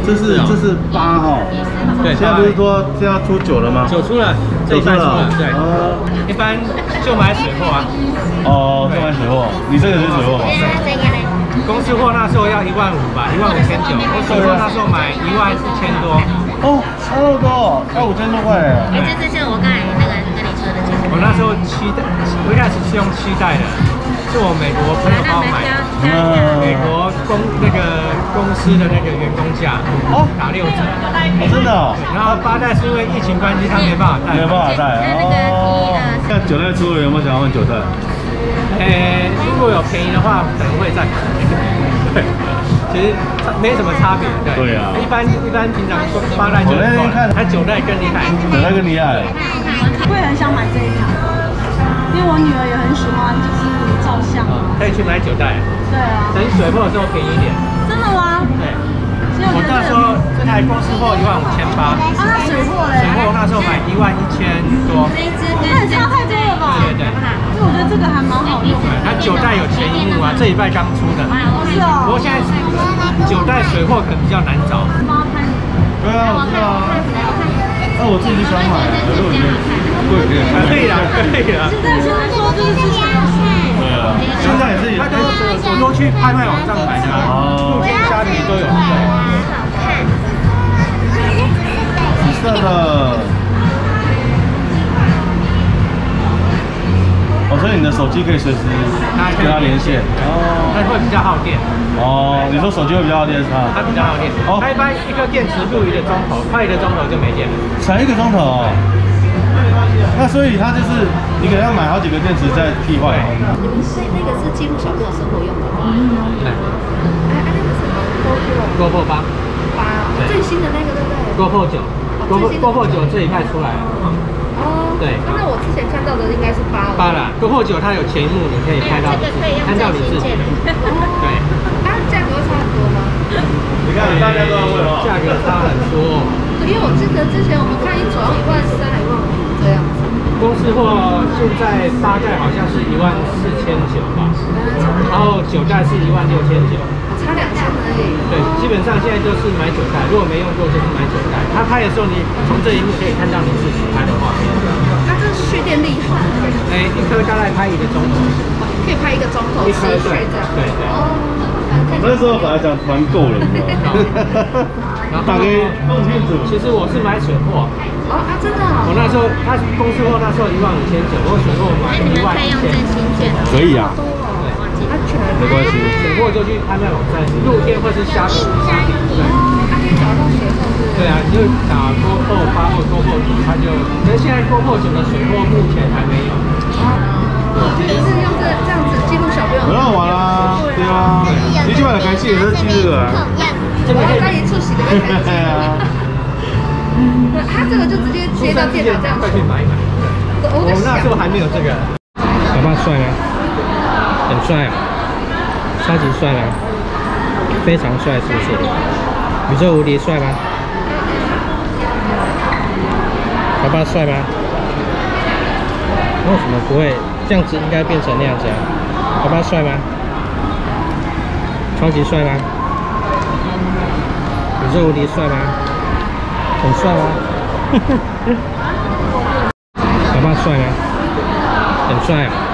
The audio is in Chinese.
这是8号， 对， 现在不是说现在要出9了吗 ？9出了，这一半出了，对。一般就买水货啊。 哦，就买水货，你这个是水货吗？ 公司货那时候要15000吧，15900，我水货那时候买11000多。 哦，差那么多，要5000多块哎。 哎，这像我刚才那个跟你说的这个。 我那时候我一开始是用7代的，是我美国朋友帮我买的。美国公司的那个员工价，打6折。 真的哦。 然后8代是因为疫情关系，他没办法带。 没办法带哦。那9代出了，有没有想要问9代？ 如果有便宜的话，可能会再买。对，其实没什么差别。对啊。一般平常8代就够了，它9代更厉害。 9代更厉害。 我也很想买这一台，因为我女儿也很喜欢，就是照相。 可以去买9代。对啊。等水货的时候便宜一点。真的吗？对。我那时候这台公司货15800。啊， 那水货嘞？ 水货那时候买11000多。 这一支那也差太多了吧？ 对。 因为我觉得这个还蛮好用的。 它9代有前荧幕啊，这礼拜刚出的。 是哦。 不过现在9代水货可能比较难找。 对啊，我知道啊。那我自己就想买了，可是我觉得贵一点。 可以啦。 现在说就是之前有去。 对啊。现在也是， 我都去拍卖网站买的。陆天虾皮都有。 紫色的。哦，所以你的手机可以随时跟它连线。 它会比较耗电。 哦，你说手机会比较耗电是它？ 它比较耗电。它一般一颗电池录1个钟头，快1个钟头就没电了。 才1个钟头哦。那所以它就是你可能要买好几个电池再替换。 你们是那个是记录小朋友生活用的吗？ 对。 那个是什么 GoPro 8。 最新的那个对不对 ？GoPro 9。GoPro 9这一派出来了。 哦。对。那我之前看到的应该是8 啦。GoPro 9它有前幕，你可以拍到看到你自己。对。 它价格差很多吗？ 你看大家都要问哦。 价格差很多。 因为我记得之前我们看一组要13000、15000这样子。 公司货现在8代好像是14900吧，然后9代是16900， 差2000而已。 对，基本上现在都是买9代，如果没用过就是买9代。他拍的时候，你从这一幕可以看到你自己拍的画面。 它这蓄电力好。 一颗大概拍1个钟头， 可以拍1个钟头，持续这样。 对。 那时候本来想团购了，大概弄清楚。 其实我是买水货。 真的。 我那时候他公司货那时候15900，我水货买11000。 可以啊。 对，安全。 没关系。 水货就去拍卖网站，露天或是虾皮。对。 它可以找到水货。 对啊，你就打GoPro 8或GoPro 9，它就。可是现在GoPro 9的水货目前还没有。 就是用这样子记录小朋友。 很好玩啦，对啊。你去买的开心也是记录啊。 这个可以出席的可以记录。它这个就直接接到电脑这样。 快去买一买。我那时候还没有这个。老爸帅吗？很帅啊，超级帅啊，非常帅，是不是？宇宙无敌帅吗？老爸帅吗？为什么不会？这样子应该变成那样子啊。老爸帅吗？超级帅吗？宇宙无敌帅吗？很帅吗？老爸帅吗？很帅啊。